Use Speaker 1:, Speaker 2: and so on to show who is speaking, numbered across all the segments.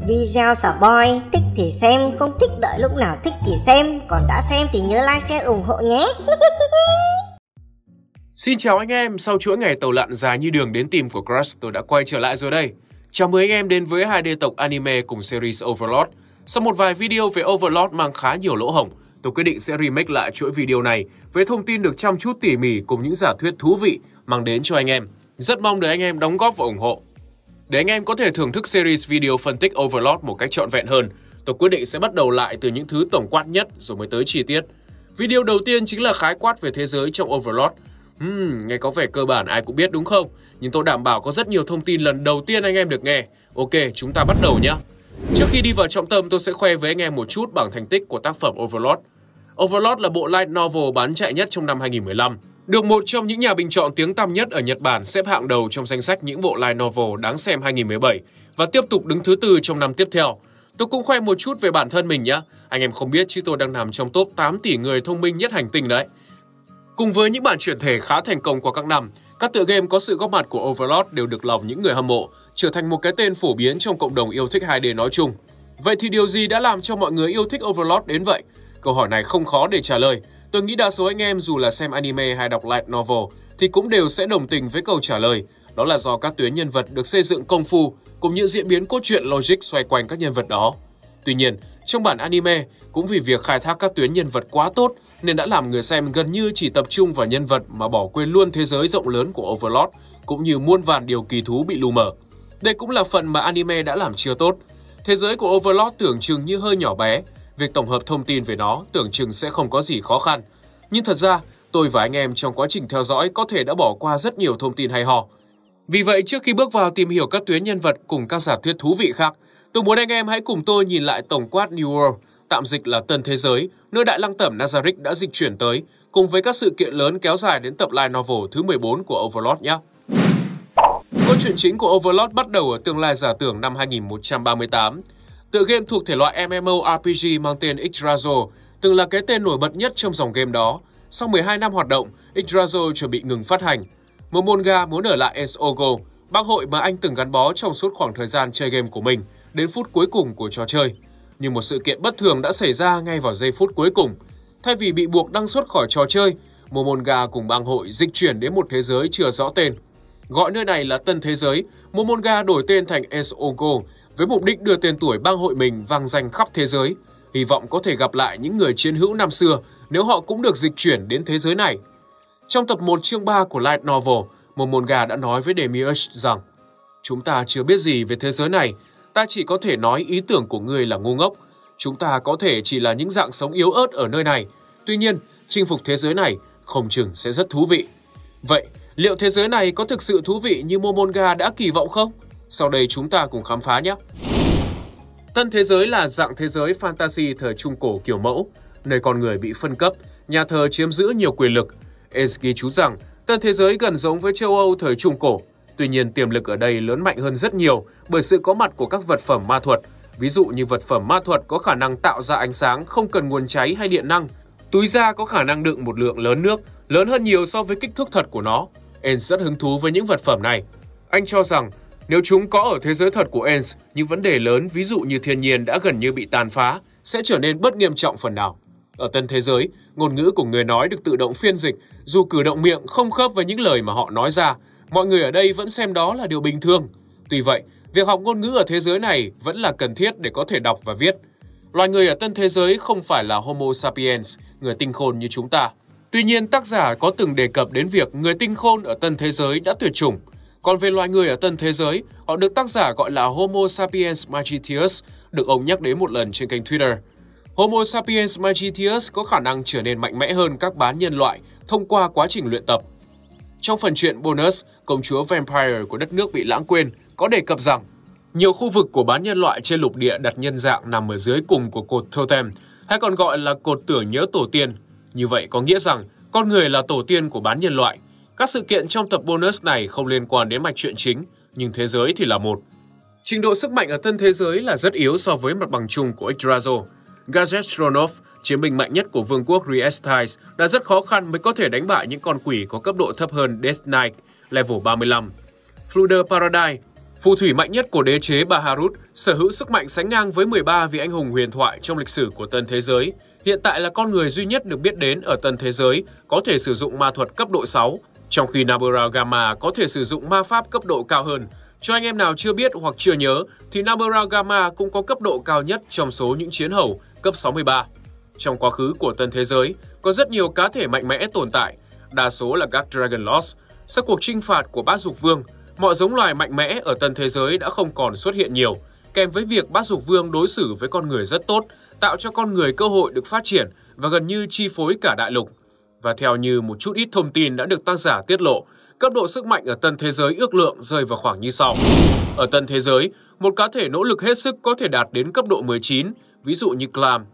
Speaker 1: Video spoil, thích thì xem, không thích đợi lúc nào thích thì xem, còn đã xem thì nhớ like, share, ủng hộ nhé.
Speaker 2: Xin chào anh em, sau chuỗi ngày tàu lặn dài như đường đến tìm của Crush, tôi đã quay trở lại rồi đây. Chào mừng anh em đến với 2D tộc anime cùng series Overlord. Sau một vài video về Overlord mang khá nhiều lỗ hổng, tôi quyết định sẽ remake lại chuỗi video này với thông tin được chăm chút tỉ mỉ cùng những giả thuyết thú vị mang đến cho anh em. Rất mong được anh em đóng góp và ủng hộ. Để anh em có thể thưởng thức series video phân tích Overlord một cách trọn vẹn hơn, tôi quyết định sẽ bắt đầu lại từ những thứ tổng quát nhất rồi mới tới chi tiết. Video đầu tiên chính là khái quát về thế giới trong Overlord. Nghe có vẻ cơ bản ai cũng biết đúng không? Nhưng tôi đảm bảo có rất nhiều thông tin lần đầu tiên anh em được nghe. Ok, chúng ta bắt đầu nhé. Trước khi đi vào trọng tâm, tôi sẽ khoe với anh em một chút bảng thành tích của tác phẩm Overlord. Overlord là bộ light novel bán chạy nhất trong năm 2015. Được một trong những nhà bình chọn tiếng tăm nhất ở Nhật Bản xếp hạng đầu trong danh sách những bộ light novel đáng xem 2017 và tiếp tục đứng thứ 4 trong năm tiếp theo. Tôi cũng khoe một chút về bản thân mình nhé. Anh em không biết chứ tôi đang nằm trong top 8 tỷ người thông minh nhất hành tinh đấy. Cùng với những bản chuyển thể khá thành công qua các năm, các tựa game có sự góp mặt của Overlord đều được lòng những người hâm mộ, trở thành một cái tên phổ biến trong cộng đồng yêu thích 2D nói chung. Vậy thì điều gì đã làm cho mọi người yêu thích Overlord đến vậy? Câu hỏi này không khó để trả lời. Tôi nghĩ đa số anh em dù là xem anime hay đọc light novel thì cũng đều sẽ đồng tình với câu trả lời. Đó là do các tuyến nhân vật được xây dựng công phu cùng những diễn biến cốt truyện logic xoay quanh các nhân vật đó. Tuy nhiên, trong bản anime, cũng vì việc khai thác các tuyến nhân vật quá tốt nên đã làm người xem gần như chỉ tập trung vào nhân vật mà bỏ quên luôn thế giới rộng lớn của Overlord cũng như muôn vàn điều kỳ thú bị lu mờ. Đây cũng là phần mà anime đã làm chưa tốt. Thế giới của Overlord tưởng chừng như hơi nhỏ bé, việc tổng hợp thông tin về nó tưởng chừng sẽ không có gì khó khăn. Nhưng thật ra, tôi và anh em trong quá trình theo dõi có thể đã bỏ qua rất nhiều thông tin hay ho. Vì vậy, trước khi bước vào tìm hiểu các tuyến nhân vật cùng các giả thuyết thú vị khác, tôi muốn anh em hãy cùng tôi nhìn lại tổng quát New World, tạm dịch là Tân Thế Giới, nơi Đại Lăng Tẩm Nazarick đã dịch chuyển tới, cùng với các sự kiện lớn kéo dài đến tập light novel thứ 14 của Overlord nhé. Câu chuyện chính của Overlord bắt đầu ở tương lai giả tưởng năm 2138. Tựa game thuộc thể loại MMORPG mang tên Yggdrasil, từng là cái tên nổi bật nhất trong dòng game đó. Sau 12 năm hoạt động, Yggdrasil chuẩn bị ngừng phát hành. Momonga muốn ở lại Esogo, bang hội mà anh từng gắn bó trong suốt khoảng thời gian chơi game của mình, đến phút cuối cùng của trò chơi. Nhưng một sự kiện bất thường đã xảy ra ngay vào giây phút cuối cùng. Thay vì bị buộc đăng xuất khỏi trò chơi, Momonga cùng bang hội dịch chuyển đến một thế giới chưa rõ tên. Gọi nơi này là Tân Thế Giới, Momonga đổi tên thành Esogo với mục đích đưa tên tuổi bang hội mình vang danh khắp thế giới, hy vọng có thể gặp lại những người chiến hữu năm xưa nếu họ cũng được dịch chuyển đến thế giới này. Trong tập 1 chương 3 của light novel, Momonga đã nói với Demiurge rằng: "Chúng ta chưa biết gì về thế giới này, ta chỉ có thể nói ý tưởng của ngươi là ngu ngốc. Chúng ta có thể chỉ là những dạng sống yếu ớt ở nơi này. Tuy nhiên, chinh phục thế giới này không chừng sẽ rất thú vị." Vậy, liệu thế giới này có thực sự thú vị như Momonga đã kỳ vọng không? Sau đây chúng ta cùng khám phá nhé! Tân Thế Giới là dạng thế giới fantasy thời Trung Cổ kiểu mẫu, nơi con người bị phân cấp, nhà thờ chiếm giữ nhiều quyền lực. Ace ghi chú rằng Tân Thế Giới gần giống với châu Âu thời Trung Cổ. Tuy nhiên, tiềm lực ở đây lớn mạnh hơn rất nhiều bởi sự có mặt của các vật phẩm ma thuật. Ví dụ như vật phẩm ma thuật có khả năng tạo ra ánh sáng không cần nguồn cháy hay điện năng. Túi da có khả năng đựng một lượng lớn nước, lớn hơn nhiều so với kích thước thật của nó. Ace rất hứng thú với những vật phẩm này. Anh cho rằng nếu chúng có ở thế giới thật của Ace, những vấn đề lớn ví dụ như thiên nhiên đã gần như bị tàn phá sẽ trở nên bớt nghiêm trọng phần nào. Ở Tân Thế Giới, ngôn ngữ của người nói được tự động phiên dịch, dù cử động miệng không khớp với những lời mà họ nói ra, mọi người ở đây vẫn xem đó là điều bình thường. Tuy vậy, việc học ngôn ngữ ở thế giới này vẫn là cần thiết để có thể đọc và viết. Loài người ở Tân Thế Giới không phải là Homo sapiens, người tinh khôn như chúng ta. Tuy nhiên, tác giả có từng đề cập đến việc người tinh khôn ở Tân Thế Giới đã tuyệt chủng. Còn về loài người ở Tân Thế Giới, họ được tác giả gọi là Homo sapiens magitius, được ông nhắc đến một lần trên kênh Twitter. Homo sapiens magitius có khả năng trở nên mạnh mẽ hơn các bán nhân loại thông qua quá trình luyện tập. Trong phần truyện bonus, công chúa Vampire của đất nước bị lãng quên có đề cập rằng nhiều khu vực của bán nhân loại trên lục địa đặt nhân dạng nằm ở dưới cùng của cột totem, hay còn gọi là cột tưởng nhớ tổ tiên. Như vậy có nghĩa rằng con người là tổ tiên của bán nhân loại. Các sự kiện trong tập bonus này không liên quan đến mạch truyện chính, nhưng thế giới thì là một. Trình độ sức mạnh ở Tân Thế Giới là rất yếu so với mặt bằng chung của Yggdrasil. Gadget Stronov, chiến binh mạnh nhất của vương quốc Riestice, đã rất khó khăn mới có thể đánh bại những con quỷ có cấp độ thấp hơn Death Knight, level 35. Fluder Paradise, Phù thủy mạnh nhất của đế chế Baharut sở hữu sức mạnh sánh ngang với 13 vị anh hùng huyền thoại trong lịch sử của Tân Thế Giới. Hiện tại là con người duy nhất được biết đến ở Tân Thế Giới có thể sử dụng ma thuật cấp độ 6, trong khi Nabura Gamma có thể sử dụng ma pháp cấp độ cao hơn. Cho anh em nào chưa biết hoặc chưa nhớ thì Nabura Gamma cũng có cấp độ cao nhất trong số những chiến hầu cấp 63. Trong quá khứ của Tân Thế Giới, có rất nhiều cá thể mạnh mẽ tồn tại, đa số là các Dragon Lords. Sau cuộc chinh phạt của Bát Dục Vương, mọi giống loài mạnh mẽ ở Tân Thế Giới đã không còn xuất hiện nhiều, kèm với việc Bát Dục Vương đối xử với con người rất tốt, tạo cho con người cơ hội được phát triển và gần như chi phối cả đại lục. Và theo như một chút ít thông tin đã được tác giả tiết lộ, cấp độ sức mạnh ở Tân Thế Giới ước lượng rơi vào khoảng như sau. Ở Tân Thế Giới, một cá thể nỗ lực hết sức có thể đạt đến cấp độ 19, ví dụ như Clam.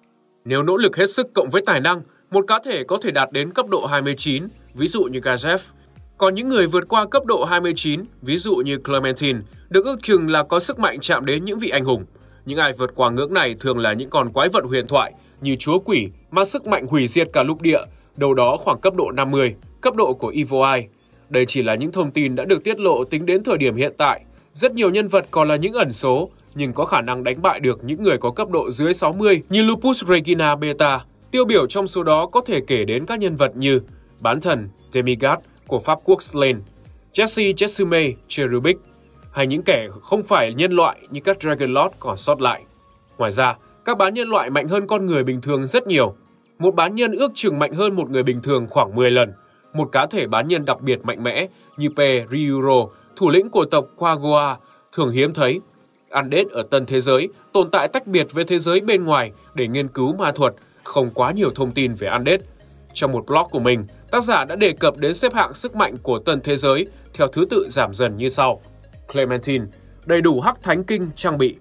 Speaker 2: Nếu nỗ lực hết sức cộng với tài năng, một cá thể có thể đạt đến cấp độ 29, ví dụ như Gajev. Còn những người vượt qua cấp độ 29, ví dụ như Clementine, được ước chừng là có sức mạnh chạm đến những vị anh hùng. Những ai vượt qua ngưỡng này thường là những con quái vật huyền thoại như chúa quỷ mang sức mạnh hủy diệt cả lục địa, đâu đó khoảng cấp độ 50, cấp độ của Evil Eye. Đây chỉ là những thông tin đã được tiết lộ tính đến thời điểm hiện tại. Rất nhiều nhân vật còn là những ẩn số, nhưng có khả năng đánh bại được những người có cấp độ dưới 60 như Lupus Regina Beta. Tiêu biểu trong số đó có thể kể đến các nhân vật như bán thần Demigod của Pháp quốc Slain, Jesse Jetsume Cherubic, hay những kẻ không phải nhân loại như các Dragon Lord còn sót lại. Ngoài ra, các bán nhân loại mạnh hơn con người bình thường rất nhiều. Một bán nhân ước chừng mạnh hơn một người bình thường khoảng 10 lần. Một cá thể bán nhân đặc biệt mạnh mẽ như Pe Ryuro, thủ lĩnh của tộc Quagoa, thường hiếm thấy. Undead ở Tân Thế Giới tồn tại tách biệt với thế giới bên ngoài để nghiên cứu ma thuật, không quá nhiều thông tin về Undead. Trong một blog của mình, tác giả đã đề cập đến xếp hạng sức mạnh của Tân Thế Giới theo thứ tự giảm dần như sau. Clementine, đầy đủ hắc thánh kinh trang bị.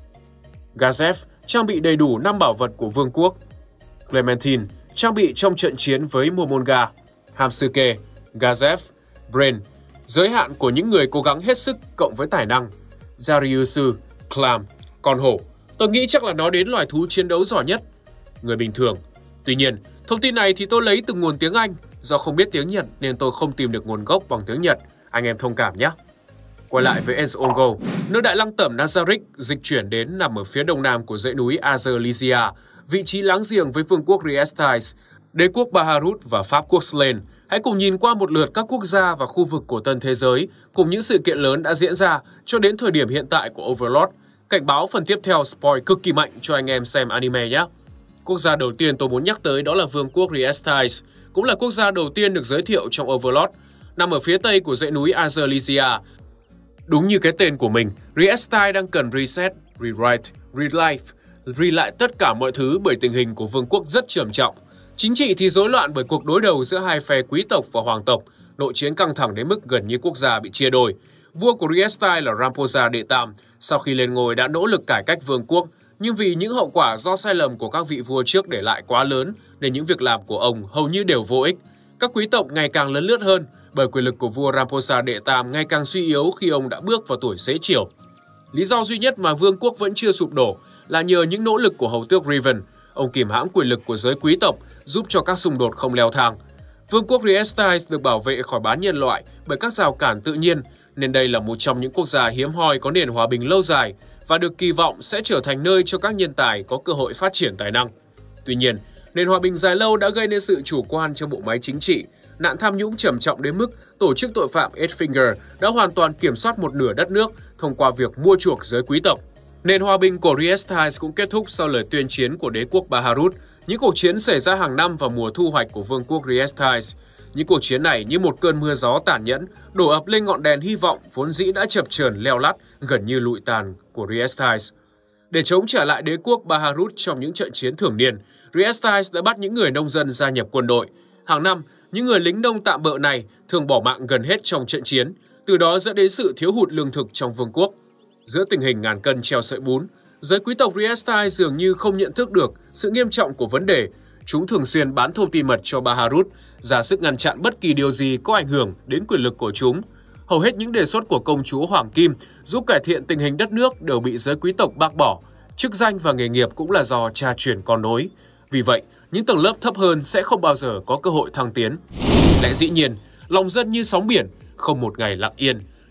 Speaker 2: Gajev, trang bị đầy đủ 5 bảo vật của vương quốc. Clementine, trang bị trong trận chiến với Momonga. Hamsuke, Gajev, Brain, giới hạn của những người cố gắng hết sức cộng với tài năng. Dariusu, Clam, con hổ. Tôi nghĩ chắc là nó đến loài thú chiến đấu giỏi nhất. Người bình thường. Tuy nhiên, thông tin này thì tôi lấy từ nguồn tiếng Anh. Do không biết tiếng Nhật nên tôi không tìm được nguồn gốc bằng tiếng Nhật. Anh em thông cảm nhé. Quay lại với Ezongo, nơi đại lăng tẩm Nazarick dịch chuyển đến nằm ở phía đông nam của dãy núi Azerlisia, vị trí láng giềng với vương quốc Riestais, đế quốc Baharut và Pháp quốc Slain. Hãy cùng nhìn qua một lượt các quốc gia và khu vực của Tân Thế Giới cùng những sự kiện lớn đã diễn ra cho đến thời điểm hiện tại của Overlord. Cảnh báo phần tiếp theo spoil cực kỳ mạnh cho anh em xem anime nhé. Quốc gia đầu tiên tôi muốn nhắc tới đó là vương quốc Riestais, cũng là quốc gia đầu tiên được giới thiệu trong Overlord, nằm ở phía tây của dãy núi Azerlisia. Đúng như cái tên của mình, Riestais đang cần reset, rewrite, relife, lại tất cả mọi thứ bởi tình hình của vương quốc rất trầm trọng. Chính trị thì rối loạn bởi cuộc đối đầu giữa hai phe quý tộc và hoàng tộc, nội chiến căng thẳng đến mức gần như quốc gia bị chia đôi. Vua của Riestais là Ramposa đệ Tam, sau khi lên ngôi đã nỗ lực cải cách vương quốc, nhưng vì những hậu quả do sai lầm của các vị vua trước để lại quá lớn nên những việc làm của ông hầu như đều vô ích. Các quý tộc ngày càng lấn lướt hơn bởi quyền lực của vua Ramposa đệ Tam ngày càng suy yếu khi ông đã bước vào tuổi xế chiều. Lý do duy nhất mà vương quốc vẫn chưa sụp đổ là nhờ những nỗ lực của hầu tước Riven. Ông kìm hãm quyền lực của giới quý tộc, giúp cho các xung đột không leo thang. Vương quốc Riestais được bảo vệ khỏi bán nhân loại bởi các rào cản tự nhiên, nên đây là một trong những quốc gia hiếm hoi có nền hòa bình lâu dài và được kỳ vọng sẽ trở thành nơi cho các nhân tài có cơ hội phát triển tài năng. Tuy nhiên, nền hòa bình dài lâu đã gây nên sự chủ quan trong bộ máy chính trị, nạn tham nhũng trầm trọng đến mức tổ chức tội phạm Eight-Finger đã hoàn toàn kiểm soát một nửa đất nước thông qua việc mua chuộc giới quý tộc. Nền hòa bình của Riestais cũng kết thúc sau lời tuyên chiến của đế quốc Baharut. Những cuộc chiến xảy ra hàng năm vào mùa thu hoạch của vương quốc Riestais. Những cuộc chiến này như một cơn mưa gió tàn nhẫn đổ ập lên ngọn đèn hy vọng vốn dĩ đã chập chờn leo lắt gần như lụi tàn của Riestais. Để chống trả lại đế quốc Baharut trong những trận chiến thường niên, Riestais đã bắt những người nông dân gia nhập quân đội. Hàng năm, những người lính nông tạm bợ này thường bỏ mạng gần hết trong trận chiến, từ đó dẫn đến sự thiếu hụt lương thực trong vương quốc. Giữa tình hình ngàn cân treo sợi bún, giới quý tộc Riestais dường như không nhận thức được sự nghiêm trọng của vấn đề. Chúng thường xuyên bán thông tin mật cho Baharut, ra sức ngăn chặn bất kỳ điều gì có ảnh hưởng đến quyền lực của chúng. Hầu hết những đề xuất của công chúa Hoàng Kim giúp cải thiện tình hình đất nước đều bị giới quý tộc bác bỏ. Chức danh và nghề nghiệp cũng là do cha truyền con nối. Vì vậy, những tầng lớp thấp hơn sẽ không bao giờ có cơ hội thăng tiến. Lẽ dĩ nhiên, lòng dân như sóng biển, không một ngày lặng yên.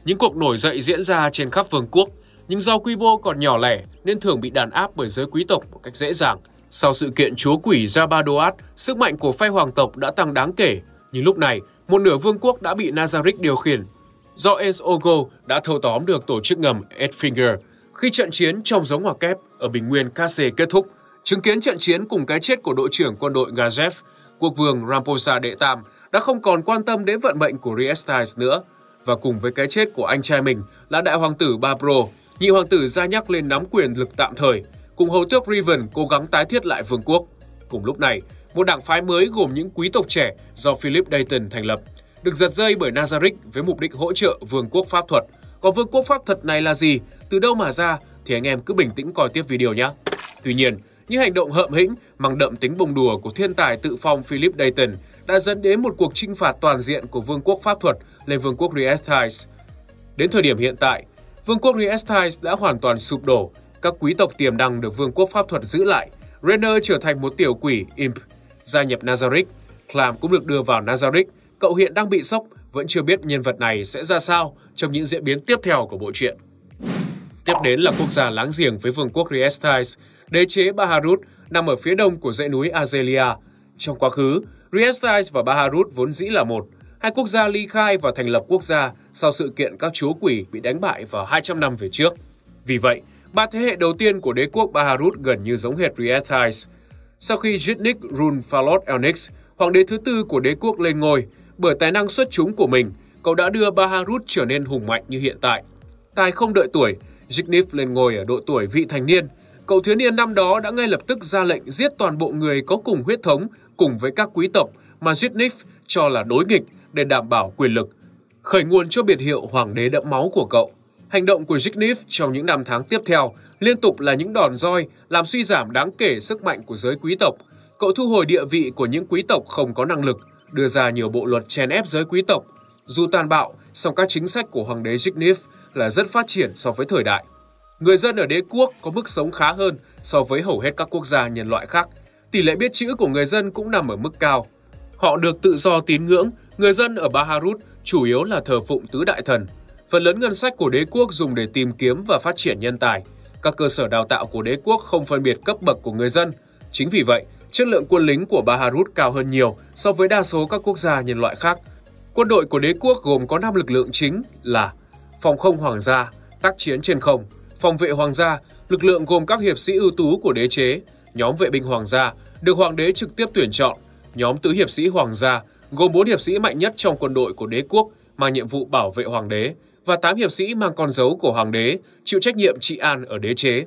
Speaker 2: Những cuộc nổi dậy diễn ra trên khắp vương quốc, nhưng do quy mô còn nhỏ lẻ nên thường bị đàn áp bởi giới quý tộc một cách dễ dàng. Sau sự kiện chúa quỷ Jabadoat, sức mạnh của phe hoàng tộc đã tăng đáng kể, nhưng lúc này, một nửa vương quốc đã bị Nazarick điều khiển. Do Ace-Ogo đã thâu tóm được tổ chức ngầm Edfinger, khi trận chiến trong giống hỏa kép ở bình nguyên Kase kết thúc, chứng kiến trận chiến cùng cái chết của đội trưởng quân đội Gajev, quốc vương Ramposa đệ tam đã không còn quan tâm đến vận mệnh của Riestais nữa, và cùng với cái chết của anh trai mình là đại hoàng tử Babro, nhị hoàng tử ra nhắc lên nắm quyền lực tạm thời, cùng hầu tước Riven cố gắng tái thiết lại vương quốc. Cùng lúc này, một đảng phái mới gồm những quý tộc trẻ do Philip Dayton thành lập, được giật dây bởi Nazarick với mục đích hỗ trợ vương quốc pháp thuật. Còn vương quốc pháp thuật này là gì, từ đâu mà ra thì anh em cứ bình tĩnh coi tiếp video nhé. Tuy nhiên, những hành động hợm hĩnh mang đậm tính bông đùa của thiên tài tự phong Philip Dayton đã dẫn đến một cuộc chinh phạt toàn diện của vương quốc pháp thuật lên vương quốc Riestais. Đến thời điểm hiện tại, vương quốc Riestais đã hoàn toàn sụp đổ, các quý tộc tiềm năng được vương quốc pháp thuật giữ lại. Renner trở thành một tiểu quỷ imp, gia nhập Nazarick. Clam cũng được đưa vào Nazarick. Cậu hiện đang bị sốc, vẫn chưa biết nhân vật này sẽ ra sao trong những diễn biến tiếp theo của bộ truyện. Tiếp đến là quốc gia láng giềng với vương quốc Riestais, đế chế Baharut nằm ở phía đông của dãy núi Azelia. Trong quá khứ, Riestais và Baharut vốn dĩ là một. Hai quốc gia ly khai và thành lập quốc gia sau sự kiện các chúa quỷ bị đánh bại vào 200 năm về trước. Vì vậy, ba thế hệ đầu tiên của đế quốc Baharut gần như giống hệt Riestais. Sau khi Jitnik Run Falot Elnix, hoàng đế thứ tư của đế quốc lên ngôi, bởi tài năng xuất chúng của mình, cậu đã đưa Baharut trở nên hùng mạnh như hiện tại. Tài không đợi tuổi, Jitnif lên ngôi ở độ tuổi vị thành niên. Cậu thiếu niên năm đó đã ngay lập tức ra lệnh giết toàn bộ người có cùng huyết thống cùng với các quý tộc mà Jitnif cho là đối nghịch để đảm bảo quyền lực, khởi nguồn cho biệt hiệu hoàng đế đẫm máu của cậu. Hành động của Jitnif trong những năm tháng tiếp theo liên tục là những đòn roi làm suy giảm đáng kể sức mạnh của giới quý tộc. Cậu thu hồi địa vị của những quý tộc không có năng lực, đưa ra nhiều bộ luật chèn ép giới quý tộc. Dù tàn bạo, song các chính sách của hoàng đế Jitnif là rất phát triển so với thời đại. Người dân ở đế quốc có mức sống khá hơn so với hầu hết các quốc gia nhân loại khác. Tỷ lệ biết chữ của người dân cũng nằm ở mức cao. Họ được tự do tín ngưỡng, người dân ở Baharut chủ yếu là thờ phụng tứ đại thần. Phần lớn ngân sách của đế quốc dùng để tìm kiếm và phát triển nhân tài. Các cơ sở đào tạo của đế quốc không phân biệt cấp bậc của người dân. Chính vì vậy, chất lượng quân lính của Baharut cao hơn nhiều so với đa số các quốc gia nhân loại khác. Quân đội của đế quốc gồm có 5 lực lượng chính là phòng không hoàng gia, tác chiến trên không, phòng vệ hoàng gia, lực lượng gồm các hiệp sĩ ưu tú của đế chế, nhóm vệ binh hoàng gia được hoàng đế trực tiếp tuyển chọn, nhóm tứ hiệp sĩ hoàng gia gồm 4 hiệp sĩ mạnh nhất trong quân đội của đế quốc mang nhiệm vụ bảo vệ hoàng đế và 8 hiệp sĩ mang con dấu của hoàng đế chịu trách nhiệm trị an ở đế chế.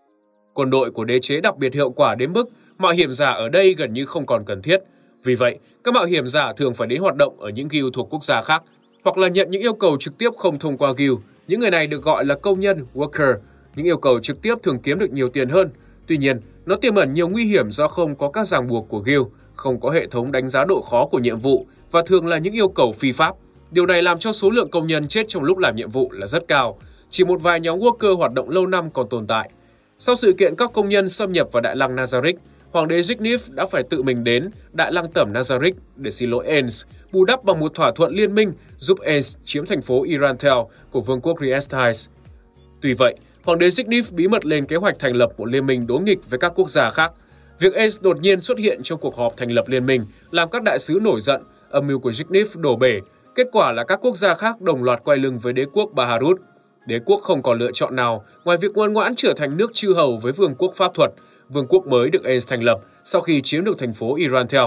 Speaker 2: Quân đội của đế chế đặc biệt hiệu quả đến mức mạo hiểm giả ở đây gần như không còn cần thiết. Vì vậy, các mạo hiểm giả thường phải đến hoạt động ở những guild thuộc quốc gia khác hoặc là nhận những yêu cầu trực tiếp không thông qua guild. Những người này được gọi là công nhân, worker. Những yêu cầu trực tiếp thường kiếm được nhiều tiền hơn. Tuy nhiên, nó tiềm ẩn nhiều nguy hiểm do không có các ràng buộc của guild, không có hệ thống đánh giá độ khó của nhiệm vụ và thường là những yêu cầu phi pháp. Điều này làm cho số lượng công nhân chết trong lúc làm nhiệm vụ là rất cao. Chỉ một vài nhóm worker hoạt động lâu năm còn tồn tại. Sau sự kiện các công nhân xâm nhập vào Đại lăng Nazarick, hoàng đế Jitnif đã phải tự mình đến Đại lăng tẩm Nazarick để xin lỗi Aence, bù đắp bằng một thỏa thuận liên minh giúp Aence chiếm thành phố Irantel của vương quốc Riestais. Tuy vậy, hoàng đế Jitnif bí mật lên kế hoạch thành lập một liên minh đối nghịch với các quốc gia khác. Việc Aence đột nhiên xuất hiện trong cuộc họp thành lập liên minh làm các đại sứ nổi giận, âm mưu của Jitnif đổ bể. Kết quả là các quốc gia khác đồng loạt quay lưng với đế quốc Baharut. Đế quốc không còn lựa chọn nào ngoài việc ngoan ngoãn trở thành nước chư hầu với vương quốc pháp thuật. Vương quốc mới được Aence thành lập sau khi chiếm được thành phố Irantel.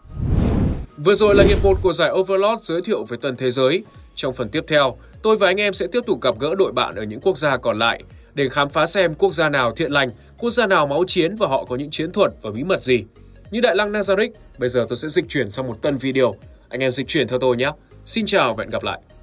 Speaker 2: Vừa rồi là hiệp 1 của giải Overlord giới thiệu về tân thế giới. Trong phần tiếp theo, tôi và anh em sẽ tiếp tục gặp gỡ đội bạn ở những quốc gia còn lại để khám phá xem quốc gia nào thiện lành, quốc gia nào máu chiến và họ có những chiến thuật và bí mật gì. Như Đại lăng Nazarick, bây giờ tôi sẽ dịch chuyển sang một tân video. Anh em dịch chuyển theo tôi nhé. Xin chào và hẹn gặp lại.